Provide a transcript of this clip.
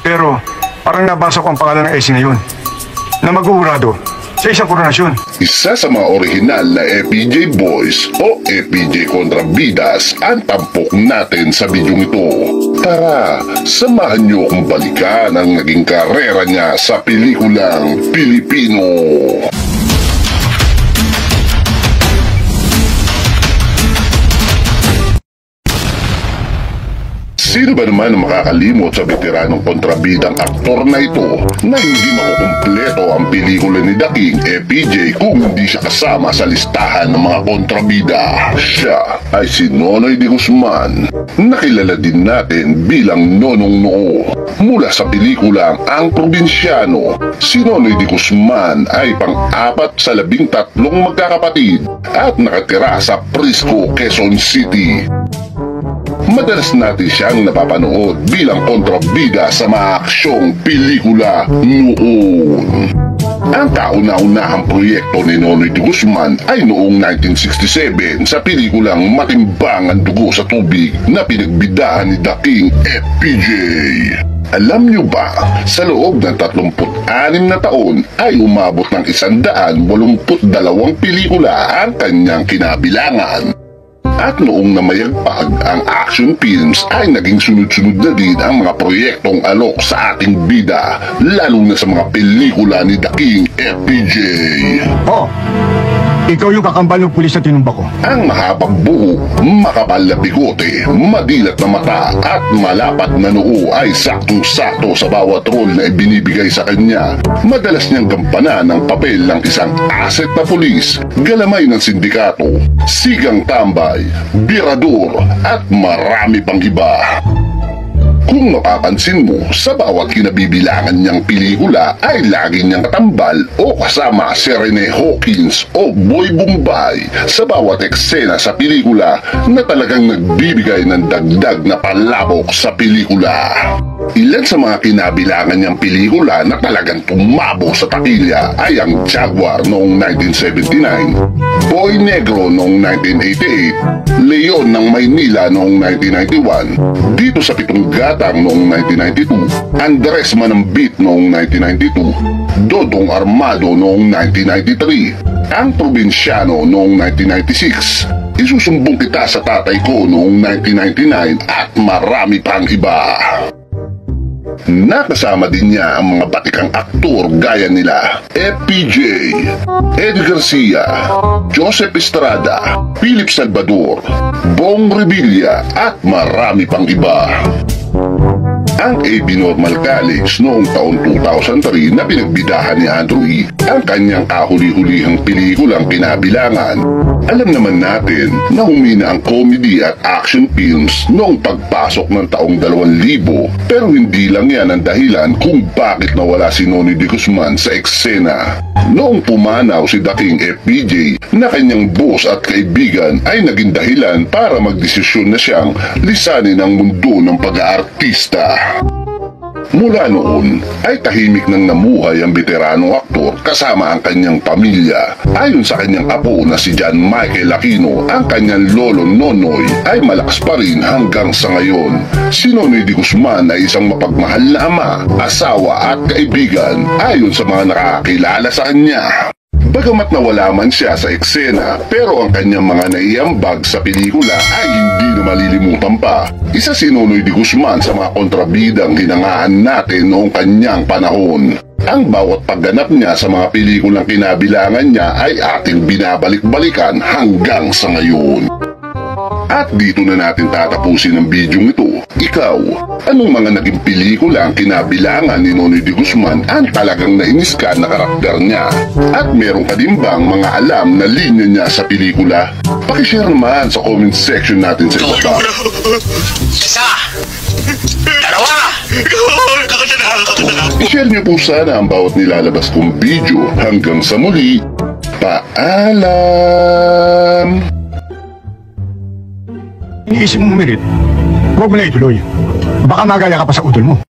Pero parang nabasa ko ang pangalan ng Essie ngayon na mag-uurado sa isang koronasyon. Isa sa mga orihinal na FPJ Boys o FPJ Kontrabidas ang tampok natin sa bidyong ito. Tara, samahan niyo kung balikan ang naging karera niya sa pelikulang Pilipino. Sino ba naman ang makakalimot sa veteranong kontrabidang aktor na ito na hindi makukumpleto ang pelikula ni The King FPJ kung hindi siya kasama sa listahan ng mga kontrabida? Siya ay si Nonoy de Guzman, nakilala din natin bilang Nonong Noo. Mula sa pelikulang Ang Probinsyano, si Nonoy de Guzman ay pang-apat sa 13 magkakapatid at nakatira sa Prisco, Quezon City. Madalas natin siyang napapanood bilang kontrabida sa mga aksyong pelikula noon. Ang kauna-unahang proyekto ni Nonoy de Guzman ay noong 1967 sa pelikulang Matimbang ang Dugo sa Tubig na pinagbidahan ni The King FPJ. Alam niyo ba, sa loob ng 36 na taon ay umabot ng 182 pelikula ang kanyang kinabilangan. At noong namayagpag ang action films ay naging sunod-sunod na din ang mga proyektong alok sa ating bida, lalo na sa mga pelikula ni The King FPJ. Oh, ikaw yung kakambal ng pulis na tinumba ko. Ang mahabang buhok, makapal na bigote, madilat na mata at malapat na noo ay saktong-sakto sa bawat role na ibinibigay sa kanya. Madalas niyang gampanan ang papel ng isang asset na pulis, galamay ng sindikato, sigang tambay, birador at marami pang iba. Kung mapapansin mo, sa bawat kinabibilangan niyang pelikula ay lagi niyang katambal o kasama si Rene Hawkins o Boy Bombay sa bawat eksena sa pelikula na talagang nagbibigay ng dagdag na palabok sa pelikula. Ilan sa mga kinabilangan niyang pelikula na talagang tumabo sa takilya ay ang Jaguar noong 1979, Boy Negro noong 1988, Leon ng Maynila noong 1991, Dito sa Pitong Gatang noong 1992, Andres Manambit noong 1992, Dodong Armado noong 1993, Ang Probinsyano noong 1996, Isusumbong Kita sa Tatay Ko noong 1999 at marami pang iba. Nakasama din niya ang mga batikang aktor gaya nila FPJ, Eddie Garcia, Joseph Estrada, Philip Salvador, Bong Revilla at marami pang iba. Ang AB Normal College noong taon 2003 na pinagbidahan ni Andrew E. ang kanyang kahuli-hulihang pelikulang Kinabilangan. Alam naman natin na humina ang comedy at action films noong pagpasok ng taong 2000, pero hindi lang yan ang dahilan kung bakit nawala si Nonoy de Guzman sa eksena. Noong pumanaw si The King FPJ na kanyang boss at kaibigan ay naging dahilan para magdesisyon na siyang lisanin ang mundo ng pag-aartista. Mula noon ay tahimik nang namuhay ang veteranong aktor kasama ang kanyang pamilya. Ayon sa kanyang apo na si John Michael Aquino, ang kanyang lolo Nonoy ay malakas pa rin hanggang sa ngayon. Si Nonoy de Guzman ay isang mapagmahal na ama, asawa at kaibigan ayon sa mga nakakilala sa kanya. Bagamat nawala man siya sa eksena, pero ang kanyang mga naiambag sa pelikula ay hindi na malilimutan pa. Isa si Nonoy de Guzman sa mga kontrabidang hinangaan natin noong kanyang panahon. Ang bawat pagganap niya sa mga pelikulang kinabilangan niya ay ating binabalik-balikan hanggang sa ngayon. At dito na natin tatapusin ang bidyong ito. Ikaw, anong mga naging pelikula ang kinabilangan ni Nonoy de Guzman ang talagang nainis ka na karakter niya? At meron ka din bang mga alam na linya niya sa pelikula? Pakishare naman sa comment section natin sa ibaba. Isa! Dalawa! I-share niyo po sana ang bawat nilalabas kong video. Hanggang sa muli, paalam! Iniisip mo merit, huwag mo na ituloy. Baka magaya ka pa sa utol mo.